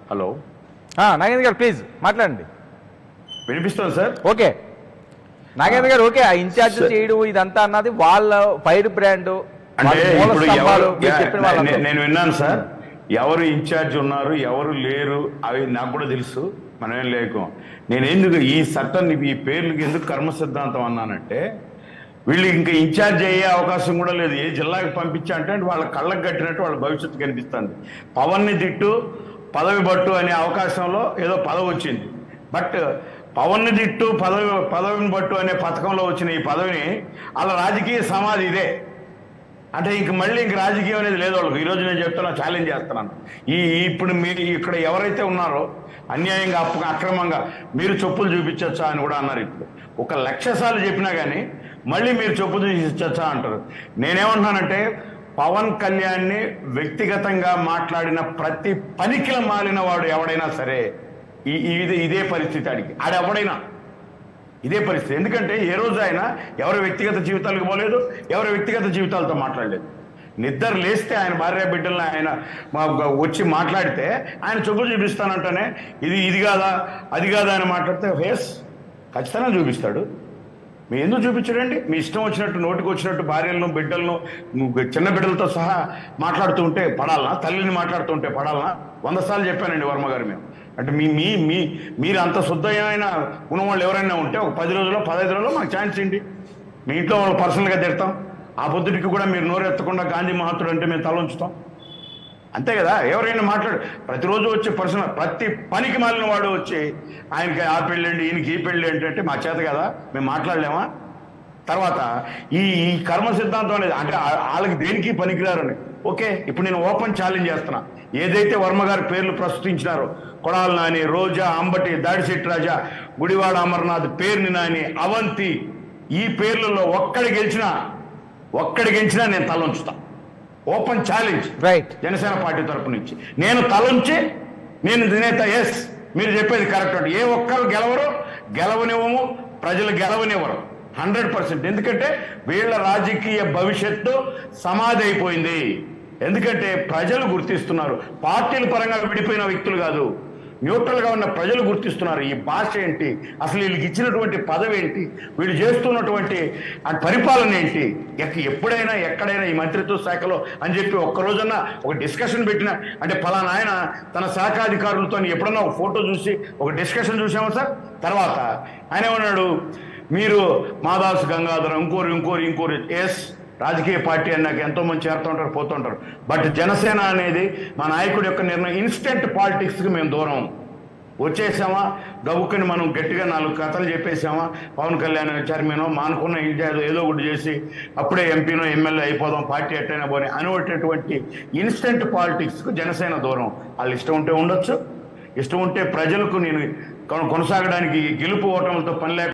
Hello, Nagendra గారు please మాట్లాడండి. వినిపిస్తుంది సార్? ఓకే నాగేంద్ర గారు, ఓకే ఆ ఇన్ఛార్జ్ చేయడం ఇదంతా అన్నది వాళ్ళ ఫైర్ బ్రాండ్ అంటే ఇప్పుడు చెప్పిన వాళ్ళు. నేను విన్నాను సార్, ఎవరు ఇన్ఛార్జ్ ఉన్నారు ఎవరు లేరు అవి నాకు కూడా తెలుసు, మనమేం లేకు. నేను ఎందుకు ఈ చట్టం ఈ పేర్లకి ఎందుకు కర్మ సిద్ధాంతం అన్నానంటే, వీళ్ళు ఇంకా ఇన్ఛార్జ్ అయ్యే అవకాశం కూడా లేదు. ఏ జిల్లాకి పంపించా అంటే వాళ్ళ కళ్ళకు కట్టినట్టు వాళ్ళ భవిష్యత్తు కనిపిస్తుంది. పవన్ని తిట్టు పదవి పట్టు అనే అవకాశంలో ఏదో పదవి వచ్చింది. బట్ పవన్ని తిట్టు పదవిని పట్టు అనే పథకంలో వచ్చిన ఈ పదవిని వాళ్ళ రాజకీయ సమాధి ఇదే. అంటే ఇంక మళ్ళీ ఇంక రాజకీయం అనేది లేదు వాళ్ళకి. ఈరోజు నేను చెప్తున్నా, ఛాలెంజ్ చేస్తున్నాను. ఇప్పుడు మీరు ఇక్కడ ఎవరైతే ఉన్నారో అన్యాయంగా అక్రమంగా మీరు చెప్పులు చూపించచ్చా అని కూడా అన్నారు. ఇప్పుడు 1,00,000 సార్లు చెప్పినా కానీ మళ్ళీ మీరు చెప్పు చూపించచ్చా అంటారు. నేనేమంటున్నానంటే, పవన్ కళ్యాణ్ని వ్యక్తిగతంగా మాట్లాడిన ప్రతి పనికిల మాలిన వాడు ఎవడైనా సరే ఇదే పరిస్థితి. ఆడెవడైనా ఇదే పరిస్థితి. ఎందుకంటే ఏ రోజు ఆయన ఎవరి వ్యక్తిగత జీవితాలకు పోలేదు, ఎవరి వ్యక్తిగత జీవితాలతో మాట్లాడలేదు. నిద్ర లేస్తే ఆయన భార్య బిడ్డలను ఆయన వచ్చి మాట్లాడితే ఆయన చెప్పులు చూపిస్తానంటేనే ఇది కాదా అది కాదా అని మాట్లాడితే ఫేస్ ఖచ్చితంగా చూపిస్తాడు. మీ ఎందుకు చూపించడండి? మీ ఇష్టం వచ్చినట్టు నోటికి వచ్చినట్టు భార్యలను బిడ్డలను చిన్న బిడ్డలతో సహా మాట్లాడుతూ ఉంటే పడాలనా? తల్లిని మాట్లాడుతూ ఉంటే పడాలనా? 100 సార్లు చెప్పానండి వర్మ గారు. మేము అంటే మీరు అంత శుద్ధమైన ఉన్నవాళ్ళు ఎవరైనా ఉంటే ఒక 10 రోజుల్లో 15 రోజుల్లో మాకు ఛాన్స్ ఇవ్వండి. మీ ఇంట్లో వాళ్ళు పర్సనల్గా తిడతాం. ఆ పొద్దుటికి కూడా మీరు నోరు ఎత్తకుండా గాంధీ మహాత్ముడు అంటే మేము తల ఉంచుతాం. అంతే కదా? ఎవరైనా ప్రతిరోజు వచ్చే పర్సనల్ ప్రతి పనికి మాలిన వాడు వచ్చి ఆయనకి ఆ పెళ్ళండి ఈయనకి ఈ పెళ్ళి ఏంటంటే మా చేత కదా, మేము మాట్లాడలేమా? తర్వాత ఈ కర్మ సిద్ధాంతం అనేది అంటే వాళ్ళకి దేనికి పనికిరారని. ఓకే, ఇప్పుడు నేను ఓపెన్ ఛాలెంజ్ చేస్తున్నా. ఏదైతే వర్మ గారి పేర్లు ప్రస్తుతించినారో, కొడాలి నాని, రోజా, అంబటి, దాడిశెట్టి రాజా, గుడివాడ అమర్నాథ్, పేర్ని నాని, అవంతి, ఈ పేర్లలో ఒక్కడి గెలిచినా నేను తలంచుతా. Open challenge right, Janasena party తరపు నుంచి నేను తలంచి నేను నేత. ఎస్, మీరు చెప్పేది కరెక్ట్. ఏ ఒక్కరు గెలవనివ్వము, ప్రజలు గెలవనివ్వరు 100%. ఎందుకంటే వీళ్ళ రాజకీయ భవిష్యత్తు సమాధి అయిపోయింది. ఎందుకంటే ప్రజలు గుర్తిస్తున్నారు. పార్టీల పరంగా విడిపోయిన వ్యక్తులు కాదు, న్యూట్రల్గా ఉన్న ప్రజలు గుర్తిస్తున్నారు. ఈ భాష ఏంటి, అసలు వీళ్ళకి ఇచ్చినటువంటి పదవి ఏంటి, వీళ్ళు చేస్తున్నటువంటి పరిపాలన ఏంటి, ఎప్పుడైనా ఎక్కడైనా ఈ మంత్రిత్వ శాఖలో అని చెప్పి ఒక్కరోజన్నా ఒక డిస్కషన్ పెట్టిన అంటే ఫలానా ఆయన తన శాఖాధికారులతో ఎప్పుడన్నా ఒక ఫోటో చూసి ఒక డిస్కషన్ చూసామా సార్? తర్వాత ఆయన ఏమన్నాడు, మీరు మాదాసు గంగాధరం ఇంకోరు. ఎస్, రాజకీయ పార్టీ అన్నాక ఎంతో మంది చేరుతుంటారు పోతుంటారు. బట్ జనసేన అనేది మా నాయకుడి యొక్క నిర్ణయం. ఇన్స్టెంట్ పాలిటిక్స్కి మేము దూరం వచ్చేసామా, గబుక్కని మనం గట్టిగా 4 కథలు చెప్పేసామా, పవన్ కళ్యాణ్ చైర్మన్ మానుకున్న ఏదో ఒకటి చేసి అప్పుడే ఎంపీనో ఎమ్మెల్యే అయిపోదాం, పార్టీ ఎట్టైనా పోనీ అనేటటువంటి ఇన్స్టెంట్ పాలిటిక్స్కు జనసేన దూరం. వాళ్ళు ఇష్టం ఉంటే ఉండొచ్చు, ఇష్టం ఉంటే ప్రజలకు నేను కొనసాగడానికి గెలుపు ఓటములతో పని లేక